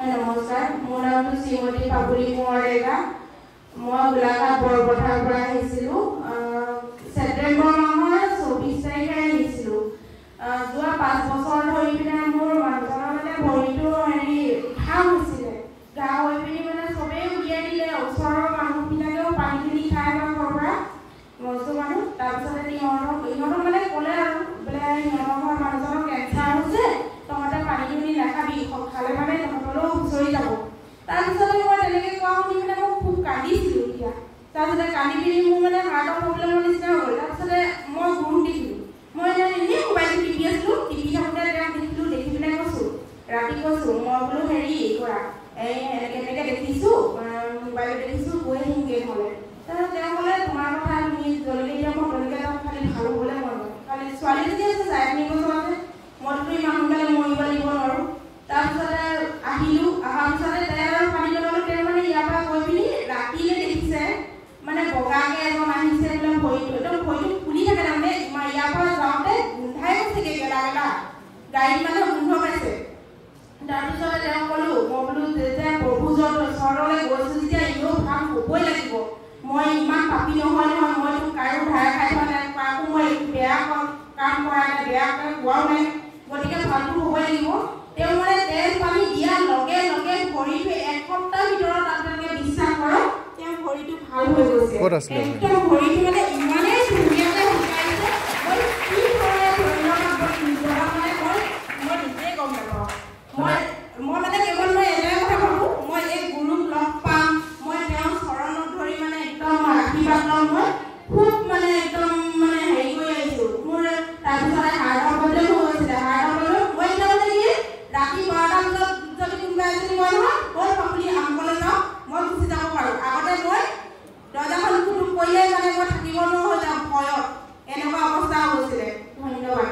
নমস্কাৰ, মোৰ নাম শ্ৰীমতী পাপুলি কোঁৱৰ ডেকা। মই গোলাঘাট বৰপথাৰৰ পৰা আহিছিলোঁ। ছেপ্টেম্বৰ মাহৰ 24 তাৰিখে আহিছিলোঁ। যোৱা 5 বছৰ ধৰি পিনে মোৰ মানুহজনৰ মানে ভৰিটো ঘাঁ হৈছিলে। ঘাঁ হৈ পিনি মানে চবেই উলিয়াই দিলে, ওচৰৰ মানুহবিলাকেও পানীখিনি খাই আমাৰ ঘৰৰ পৰা মজু মানুহ। তাৰপিছতে ইহঁতক মানে ক'লে আৰু বোলে সিহঁতৰ ঘৰৰ মানুহজনৰ কেঞ্চাৰ হৈছে, তহঁতে পানীখিনি নাখাবি, খালে মানে তহঁতলৈও হুঁচৰি যাব। তাৰপিছতে মই তেনেকৈ কোৱা শুনি মানে মই খুব কান্দিছিলোঁ এতিয়া। তাৰপিছতে কান্দি পিনি মোৰ মানে হাৰ্টৰ প্ৰব্লেমৰ নিচিনা হ'ল। তাৰপিছতে মই গুৰুক দেখিলোঁ। মই এনেই মোবাইলটো টিপি আছিলোঁ, টিপি থাকোঁতে তেওঁক দেখিলোঁ, দেখি পিনে কৈছোঁ, ৰাতি কৈছোঁ, মই বোলো হেৰি কৰা, এনেকৈ দেখিছোঁ, মোবাইলত দেখিছোঁ, গৈ আহিমগৈ হ'লে। তাৰপিছত তেওঁ ক'লে, তোমাৰ কথা তুমি জলদি এতিয়া মই তেনেকৈ তেওঁক খালি ভাল হ'বলৈ মন যায়। খালি ছোৱালীজনী আছে, 4-5 বছৰ আছে, মইতো ইমান সোনকালে মৰিব লাগিব নোৱাৰোঁ। তাৰপিছতে আহিলোঁ, অহাৰ পিছতে তেওঁ পানী লগালোঁ। তেওঁ মানে ইয়াৰ পৰা গৈ পিনি ৰাতিলৈ দেখিছে মানে বগাকৈ এজন আহিছে বোলে, ভৰিটো ফুলি থাকে। তাৰমানে ইয়াৰ পৰা যাওঁতে গোন্ধাই গৈছেগৈ, গেলা গেলা গাড়ীত মানে গোন্ধ পাইছে। তাৰপিছতে তেওঁ ক'লোঁ, মই বোলো যেতিয়া প্ৰভুজৰ ওচৰলৈ গৈছোঁ যেতিয়া এনেও ভাল হ'বই লাগিব। মই ইমান পাপী নহয়, মইতো কাৰো ধাৰে খাই থোৱা নাই, কাকো মই বেয়া কাম কৰা নাই, বেয়াকৈ কোৱাও নাই, গতিকে ভালটো হ'বই লাগিব। তেওঁ মানে তেল পানী দিয়াৰ লগে লগে ভৰিটো 1 সপ্তাহ ভিতৰত আপোনালোকে বিশ্বাস কৰক, তেওঁ ভৰিটো ভাল হৈ গৈছে। একদম ভৰিটো মানে ইমানেই ধুনীয়াকৈ শুকাইছে, মই কি ধৰণে ধন্যবাদ মানে মই নিজেই গম নাপাওঁ। মই মানে কেৱল মই এটাই কথা ভাবোঁ, মই এই গুৰুক লগ পাম, মই তেওঁৰ চৰণত ধৰি মানে একদম আশীৰ্বাদ ল'ম। মই খুব মানে একদম মানে হেৰি কৰি আহিছোঁ। মোৰ তাৰপিছতে হাৰ্টৰ প্ৰব্লেম হৈ গৈছিলে। হাৰ্টৰ প্ৰব্লেম মই এতিয়া মানে কি ৰাতি 12টা বজাত যদি কোনোবা এজনী কয় নহয়, ব'ল পাপুলি আমকলৈ যাওঁ, মই গুচি যাব পাৰোঁ। আগতে মই দৰ্জাখন খুটুক কৰিলেই মানে মই থাকিব নোৱাৰা হৈ যাওঁ ভয়ত, এনেকুৱা অৱস্থা হৈছিলে। ধন্যবাদ।